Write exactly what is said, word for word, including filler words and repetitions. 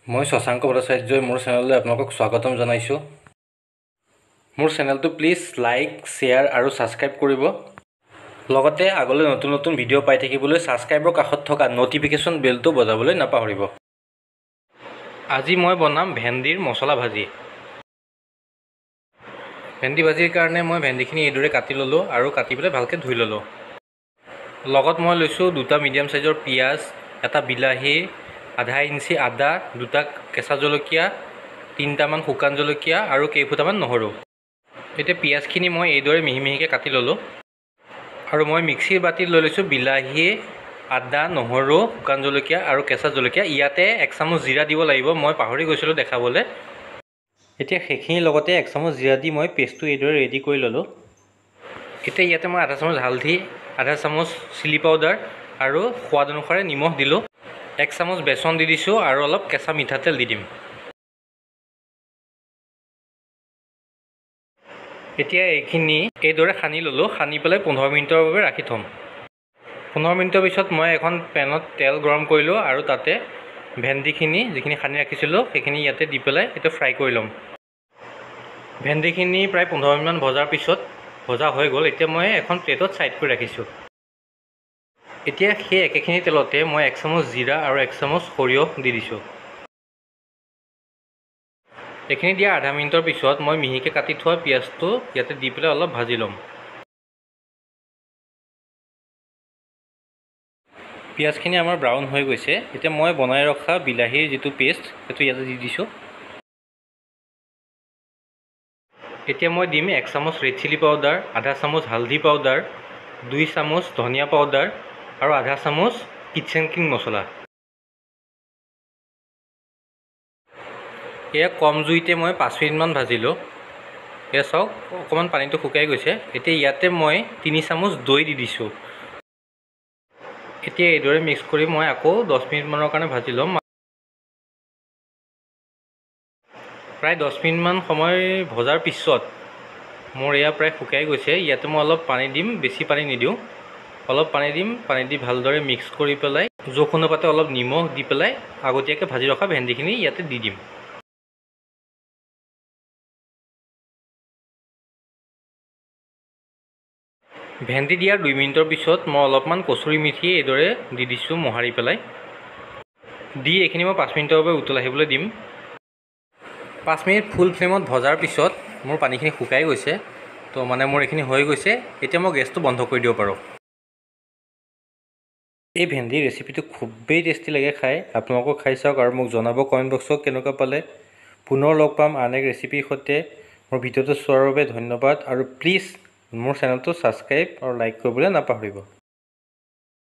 মই শশাংক ভট্টাচাৰ্যই মোৰ চেনেললৈ আপোনালোকক স্বাগতম জনাইছোঁ। মোৰ চেনেলটো প্লিজ লাইক, শ্বেয়াৰ আৰু ছাবস্ক্ৰাইব কৰিব। লগতে আগলৈ নতুন নতুন ভিডিঅ' পাই থাকিবলৈ ছাবস্ক্ৰাইবৰ কাষত থকা ন'টিফিকেশ্যন বেলটো বজাবলৈ নাপাহৰিব। আজি মই বনাম ভেন্দিৰ মছলা ভাজি। ভেন্দি ভাজিৰ কাৰণে মই ভেন্দিখিনি এইদৰে কাটি ল'লোঁ আৰু কাটি পেলাই ভালকৈ ধুই ল'লোঁ। লগত মই লৈছোঁ দুটা মিডিয়াম চাইজৰ পিঁয়াজ, এটা বিলাহী, আধা ইঞ্চি আদা, দুটা কেঁচা জলকীয়া, তিনিটামান শুকান জলকীয়া আৰু কেইফুটামান নহৰু। এতিয়া পিঁয়াজখিনি মই এইদৰে মিহি মিহিকৈ কাটি ল'লোঁ আৰু মই মিক্সিৰ বাতিত লৈ লৈছোঁ বিলাহী, আদা, নহৰু, শুকান জলকীয়া আৰু কেঁচা জলকীয়া। ইয়াতে এক চামুচ জিৰা দিব লাগিব, মই পাহৰি গৈছিলোঁ দেখাবলৈ। এতিয়া সেইখিনিৰ লগতে এক চামুচ জিৰা দি মই পেষ্টটো এইদৰে ৰেডি কৰি ল'লোঁ। এতিয়া ইয়াতে মই আধা চামুচ হালধি, আধা চামুচ চিলি পাউডাৰ আৰু সোৱাদ অনুসাৰে নিমখ দিলোঁ। এক চামুচ বেচন দি দিছোঁ আৰু অলপ কেঁচা মিঠাতেল দি দিম। এতিয়া এইখিনি এইদৰে সানি ল'লোঁ, সানি পেলাই পোন্ধৰ মিনিটৰ বাবে ৰাখি থ'ম। পোন্ধৰ মিনিটৰ পিছত মই এখন পেনত তেল গৰম কৰিলোঁ আৰু তাতে ভেন্দিখিনি যিখিনি সানি ৰাখিছিলোঁ সেইখিনি ইয়াতে দি পেলাই এইটো ফ্ৰাই কৰি ল'ম। ভেন্দিখিনি প্ৰায় পোন্ধৰ মিনিটমান ভজাৰ পিছত ভজা হৈ গ'ল। এতিয়া মই এখন প্লেটত ছাইড কৰি ৰাখিছোঁ। এতিয়া সেই একেখিনি তেলতে মই এক চামুচ জিৰা আৰু এক চামুচ সৰিয়হ দি দিছোঁ। এইখিনি দিয়া আধা মিনিটৰ পিছত মই মিহিকৈ কাটি থোৱা পিঁয়াজটো ইয়াতে দি পেলাই অলপ ভাজি ল'ম। পিঁয়াজখিনি আমাৰ ব্ৰাউন হৈ গৈছে। এতিয়া মই বনাই ৰখা বিলাহীৰ যিটো পেষ্ট সেইটো ইয়াতে দি দিছোঁ। এতিয়া মই দিম এক চামুচ ৰেড চিলি পাউডাৰ, আধা চামুচ হালধি পাউডাৰ, দুই চামুচ ধনিয়া পাউডাৰ আৰু আধা চামুচ কিটচেন কিং মছলা। এয়া কম জুইতে মই পাঁচ মিনিটমান ভাজিলোঁ। এয়া চাওক অকণমান পানীটো শুকাই গৈছে। এতিয়া ইয়াতে মই তিনি চামুচ দৈ দি দিছোঁ। এতিয়া এইদৰে মিক্স কৰি মই আকৌ দহ মিনিটমানৰ কাৰণে ভাজি ল'ম। প্ৰায় দহ মিনিটমান সময় ভজাৰ পিছত মোৰ এয়া প্ৰায় শুকাই গৈছে। ইয়াতে মই অলপ পানী দিম, বেছি পানী নিদিওঁ, অলপ পানী দিম। পানী দি ভালদৰে মিক্স কৰি পেলাই জোখ অনুপাতে অলপ নিমখ দি পেলাই আগতীয়াকৈ ভাজি ৰখা ভেন্দিখিনি ইয়াতে দি দিম। ভেন্দি দিয়াৰ দুই মিনিটৰ পিছত মই অলপমান কচুৰি মেথি এইদৰে দি দিছোঁ মোহাৰি পেলাই। দি এইখিনি মই পাঁচ মিনিটৰ বাবে উতল আহিবলৈ দিম। পাঁচ মিনিট ফুল ফ্লেমত ভজাৰ পিছত মোৰ পানীখিনি শুকাই গৈছে। তো মানে মোৰ এইখিনি হৈ গৈছে। এতিয়া মই গেছটো বন্ধ কৰি দিব পাৰোঁ। এই ভেন্দিৰ ৰেচিপিটো খুবেই টেষ্টি লাগে খাই। আপোনালোকেও খাই চাওক আৰু মোক জনাব কমেণ্ট বক্সত কেনেকুৱা পালে। পুনৰ লগ পাম আন এক ৰেচিপিৰ সৈতে। মোৰ ভিডিঅ'টো চোৱাৰ বাবে ধন্যবাদ আৰু প্লিজ মোৰ চেনেলটো ছাবস্ক্ৰাইব আৰু লাইক কৰিবলৈ নাপাহৰিব।